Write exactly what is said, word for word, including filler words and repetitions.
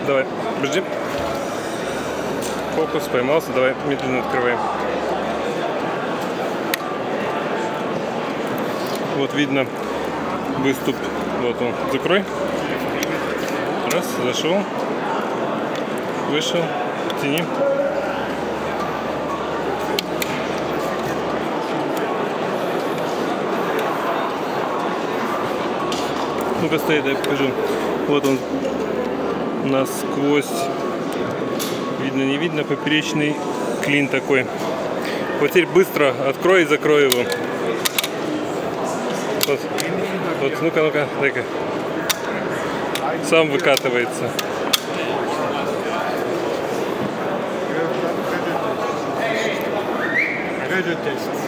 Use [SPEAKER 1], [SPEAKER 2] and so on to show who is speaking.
[SPEAKER 1] Давай, подожди. Фокус поймался, давай медленно открываем. Вот видно выступ, вот он, закрой. Раз, зашел, вышел, тяни. Ну-ка, стой, дай покажу. Вот он насквозь, видно, не видно, поперечный клин такой. Вот теперь быстро открой и закрой его. Вот, вот, ну-ка, ну-ка, дай-ка. Сам выкатывается.
[SPEAKER 2] Good test.